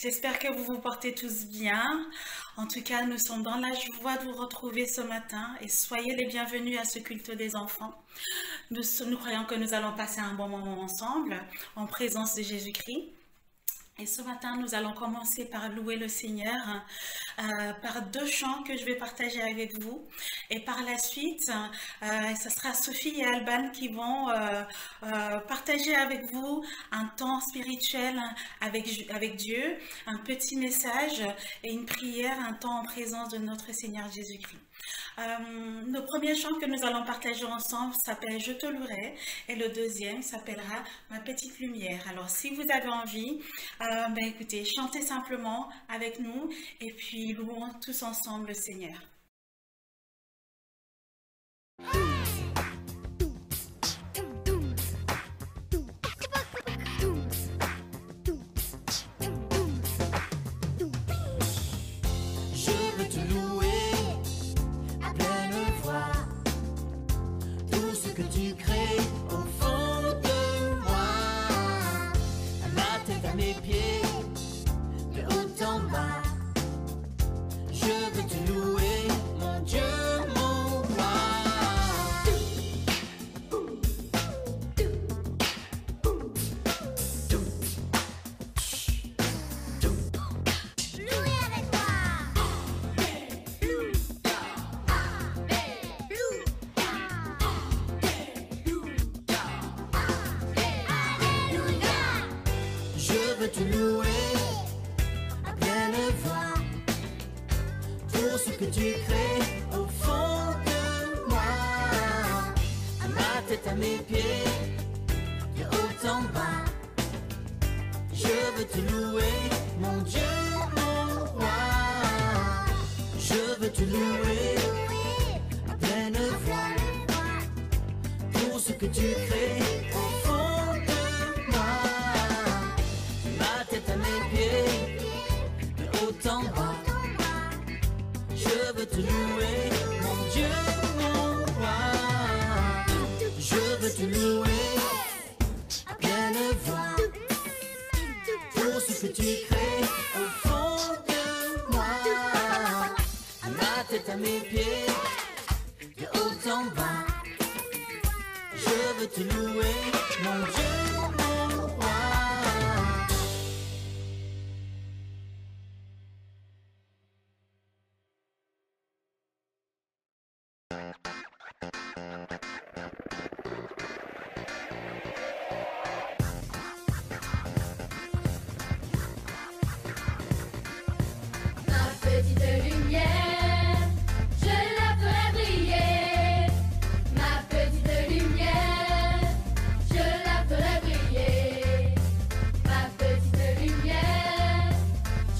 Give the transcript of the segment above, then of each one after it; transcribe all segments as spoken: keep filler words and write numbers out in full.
J'espère que vous vous portez tous bien. En tout cas, nous sommes dans la joie de vous retrouver ce matin et soyez les bienvenus à ce culte des enfants. Nous, nous croyons que nous allons passer un bon moment ensemble en présence de Jésus-Christ. Et ce matin, nous allons commencer par louer le Seigneur, euh, par deux chants que je vais partager avec vous. Et par la suite, euh, ce sera Sophie et Alban qui vont euh, euh, partager avec vous un temps spirituel avec, avec Dieu, un petit message et une prière, un temps en présence de notre Seigneur Jésus-Christ. Euh, le premier chant que nous allons partager ensemble s'appelle « Je te louerai » et le deuxième s'appellera « Ma petite lumière ». Alors si vous avez envie, euh, ben écoutez, chantez simplement avec nous et puis louons tous ensemble le Seigneur.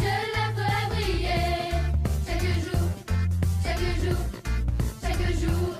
Chaque jour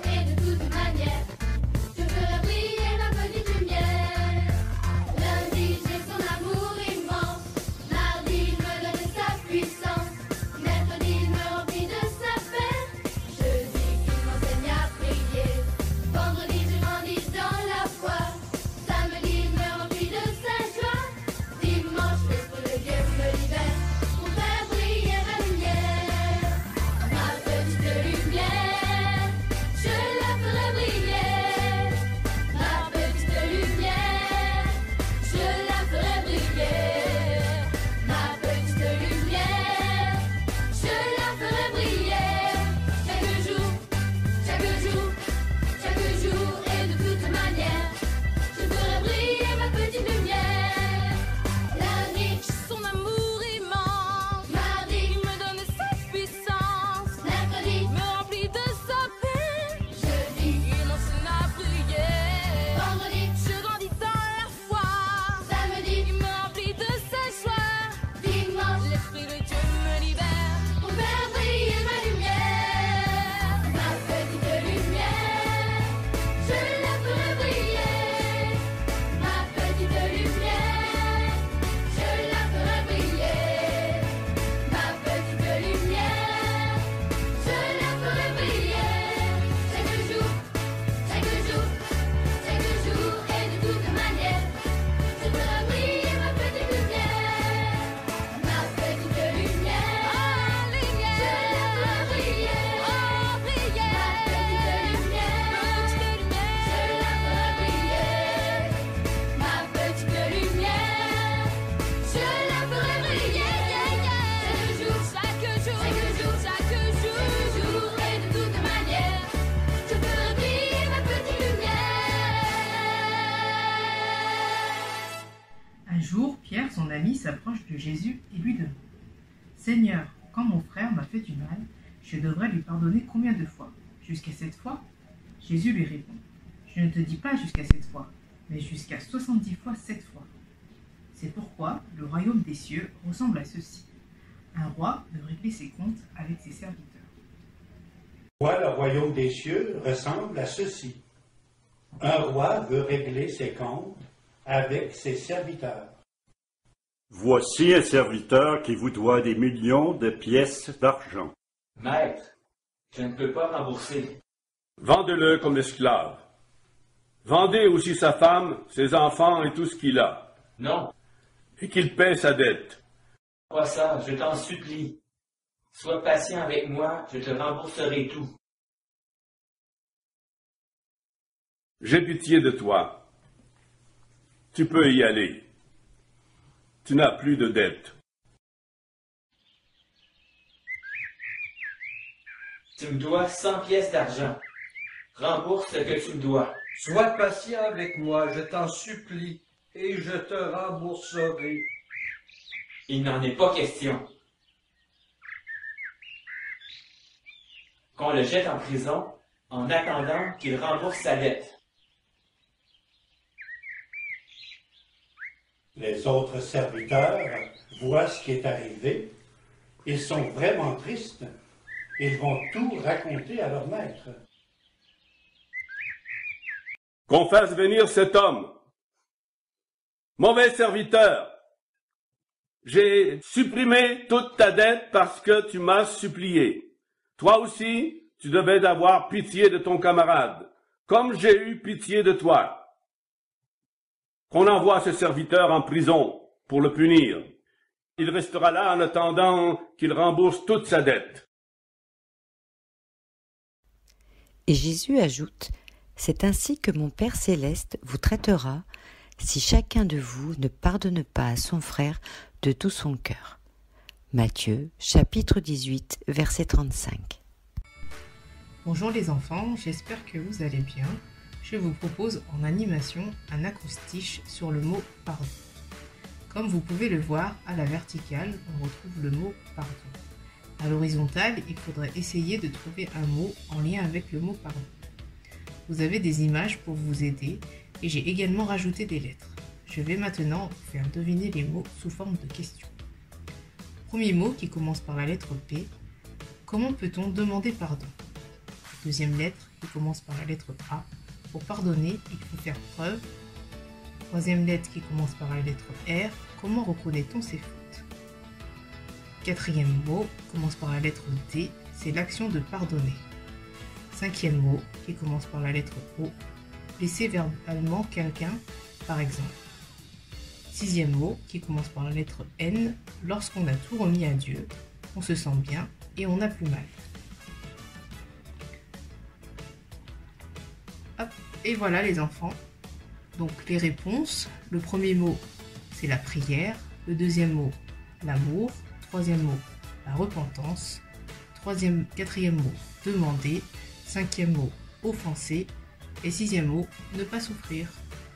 jour, Pierre, son ami, s'approche de Jésus et lui demande « Seigneur, quand mon frère m'a fait du mal, je devrais lui pardonner combien de fois? Jusqu'à sept fois ?» Jésus lui répond « Je ne te dis pas jusqu'à sept fois, mais jusqu'à soixante-dix fois sept fois. » C'est pourquoi le royaume des cieux ressemble à ceci. Un roi veut régler ses comptes avec ses serviteurs. Pourquoi le royaume des cieux ressemble à ceci. Un roi veut régler ses comptes avec ses serviteurs. Voici un serviteur qui vous doit des millions de pièces d'argent. Maître, je ne peux pas rembourser. Vendez-le comme esclave. Vendez aussi sa femme, ses enfants et tout ce qu'il a. Non. Et qu'il paie sa dette. Pas ça, je t'en supplie. Sois patient avec moi, je te rembourserai tout. J'ai pitié de toi. Tu peux y aller. Tu n'as plus de dette. Tu me dois cent pièces d'argent. Rembourse ce que tu me dois. Sois patient avec moi, je t'en supplie, et je te rembourserai. Il n'en est pas question. Qu'on le jette en prison en attendant qu'il rembourse sa dette. Les autres serviteurs voient ce qui est arrivé. Ils sont vraiment tristes. Ils vont tout raconter à leur maître. Qu'on fasse venir cet homme. Mauvais serviteur. J'ai supprimé toute ta dette parce que tu m'as supplié. Toi aussi, tu devais avoir pitié de ton camarade, comme j'ai eu pitié de toi. Qu'on envoie ce serviteur en prison pour le punir. Il restera là en attendant qu'il rembourse toute sa dette. Et Jésus ajoute, « C'est ainsi que mon Père céleste vous traitera si chacun de vous ne pardonne pas à son frère de tout son cœur. » Matthieu, chapitre dix-huit, verset trente-cinq. Bonjour les enfants, j'espère que vous allez bien. Je vous propose en animation un acrostiche sur le mot « pardon ». Comme vous pouvez le voir, à la verticale, on retrouve le mot « pardon ». À l'horizontale, il faudrait essayer de trouver un mot en lien avec le mot « pardon ». Vous avez des images pour vous aider et j'ai également rajouté des lettres. Je vais maintenant vous faire deviner les mots sous forme de questions. Premier mot qui commence par la lettre P. Comment peut-on demander pardon? Deuxième lettre qui commence par la lettre A. Pour pardonner, il faut faire preuve. Troisième lettre qui commence par la lettre R. Comment reconnaît-on ses fautes? Quatrième mot commence par la lettre D. C'est l'action de pardonner. Cinquième mot qui commence par la lettre O. Blesser verbalement quelqu'un, par exemple. Sixième mot qui commence par la lettre N. Lorsqu'on a tout remis à Dieu, on se sent bien et on n'a plus mal. Hop, et voilà les enfants. Donc les réponses. Le premier mot, c'est la prière. Le deuxième mot, l'amour. Troisième mot, la repentance. Troisième, quatrième mot, demander. Cinquième mot, offenser. Et sixième mot, ne pas souffrir.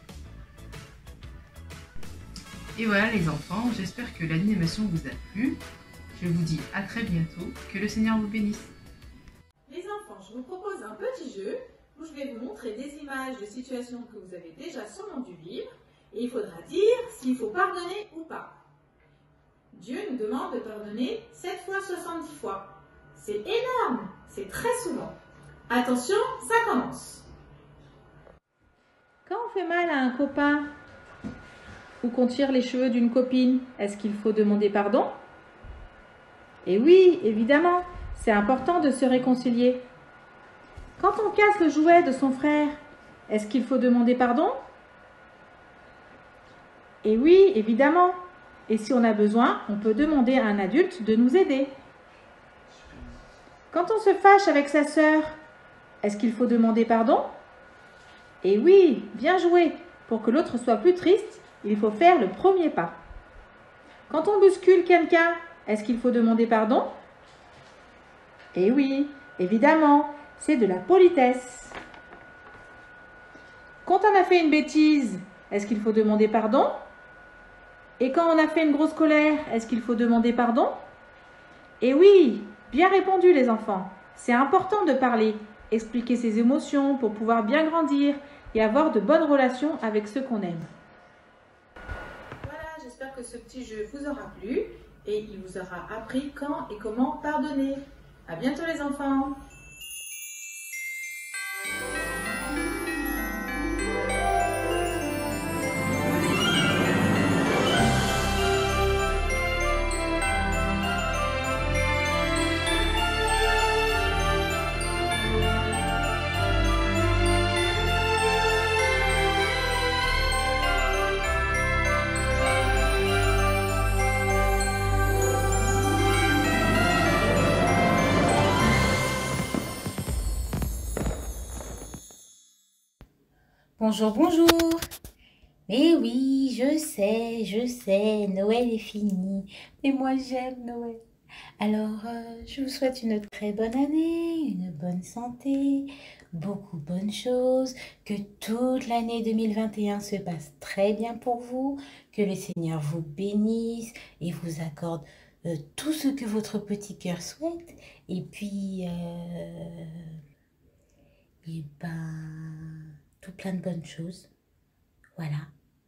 Et voilà les enfants, j'espère que l'animation vous a plu. Je vous dis à très bientôt, que le Seigneur vous bénisse. Les enfants, je vous propose un petit jeu où je vais vous montrer des images de situations que vous avez déjà sûrement dû vivre et il faudra dire s'il faut pardonner ou pas. Dieu nous demande de pardonner sept fois soixante-dix fois. C'est énorme, c'est très souvent. Attention, ça commence. Quand on fait mal à un copain ou qu'on tire les cheveux d'une copine, est-ce qu'il faut demander pardon? Et oui, évidemment, c'est important de se réconcilier. Quand on casse le jouet de son frère, est-ce qu'il faut demander pardon? Et oui, évidemment. Et si on a besoin, on peut demander à un adulte de nous aider. Quand on se fâche avec sa sœur, est-ce qu'il faut demander pardon? Et oui, bien joué. Pour que l'autre soit plus triste, il faut faire le premier pas. Quand on bouscule quelqu'un, est-ce qu'il faut demander pardon? Et oui, évidemment, c'est de la politesse. Quand on a fait une bêtise, est-ce qu'il faut demander pardon? Et quand on a fait une grosse colère, est-ce qu'il faut demander pardon? Et oui, bien répondu les enfants. C'est important de parler, expliquer ses émotions pour pouvoir bien grandir et avoir de bonnes relations avec ceux qu'on aime. Voilà, j'espère que ce petit jeu vous aura plu et il vous aura appris quand et comment pardonner. À bientôt les enfants! Bonjour, bonjour. Mais oui, je sais, je sais, Noël est fini. Mais moi, j'aime Noël. Alors, euh, je vous souhaite une très bonne année, une bonne santé, beaucoup de bonnes choses, que toute l'année deux mille vingt et un se passe très bien pour vous, que le Seigneur vous bénisse et vous accorde euh, tout ce que votre petit cœur souhaite. Et puis, euh, et ben... tout plein de bonnes choses. Voilà.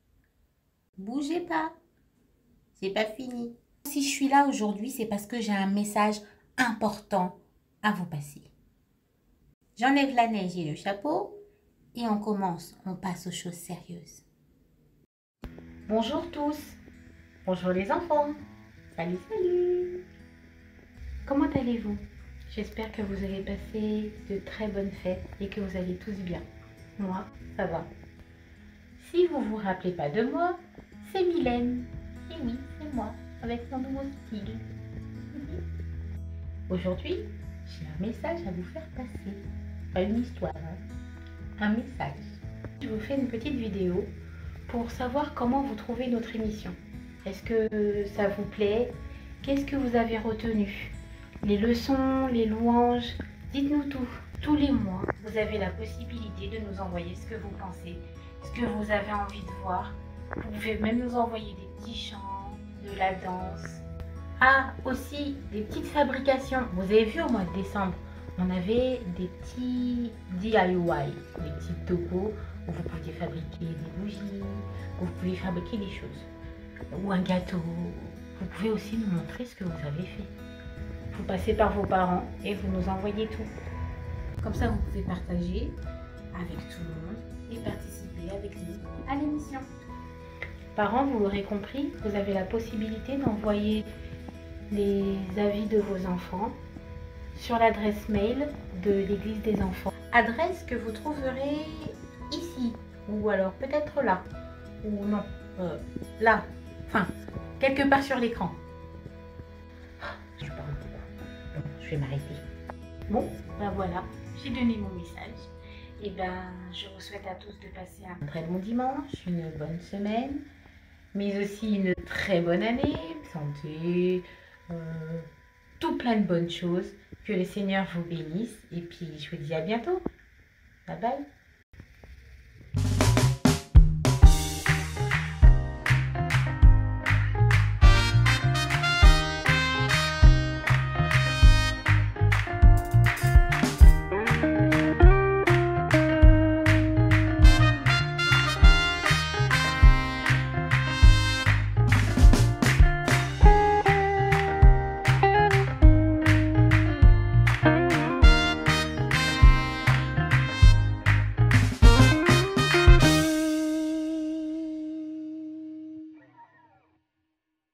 Bougez pas. C'est pas fini. Si je suis là aujourd'hui, c'est parce que j'ai un message important à vous passer. J'enlève la neige et le chapeau et on commence. On passe aux choses sérieuses. Bonjour tous. Bonjour les enfants. Salut, salut. Comment allez-vous? J'espère que vous avez passé de très bonnes fêtes et que vous allez tous bien. Moi, ça va. Si vous vous rappelez pas de moi, c'est Mylène. Et oui, c'est moi, avec mon nouveau style. Aujourd'hui, j'ai un message à vous faire passer. Pas une histoire, hein. Un message. Je vous fais une petite vidéo pour savoir comment vous trouvez notre émission. Est-ce que ça vous plaît? Qu'est-ce que vous avez retenu? Les leçons, les louanges, dites-nous tout. Tous les mois, vous avez la possibilité de nous envoyer ce que vous pensez, ce que vous avez envie de voir. Vous pouvez même nous envoyer des petits chants, de la danse. Ah, aussi des petites fabrications. Vous avez vu au mois de décembre, on avait des petits D I Y, des petits topos où vous pouviez fabriquer des bougies, où vous pouvez fabriquer des choses. Ou un gâteau. Vous pouvez aussi nous montrer ce que vous avez fait. Vous passez par vos parents et vous nous envoyez tout. Comme ça, vous pouvez partager avec tout le monde et participer avec nous à l'émission. Parents, vous l'aurez compris, vous avez la possibilité d'envoyer les avis de vos enfants sur l'adresse mail de l'Église des enfants. Adresse que vous trouverez ici, ou alors peut-être là, ou non, euh, là, enfin, quelque part sur l'écran. Je parle beaucoup, donc je vais m'arrêter. Bon, ben voilà. J'ai donné mon message. Et ben, je vous souhaite à tous de passer un très bon dimanche, une bonne semaine, mais aussi une très bonne année, santé, euh, tout plein de bonnes choses. Que le Seigneur vous bénisse. Et puis, je vous dis à bientôt. Bye bye.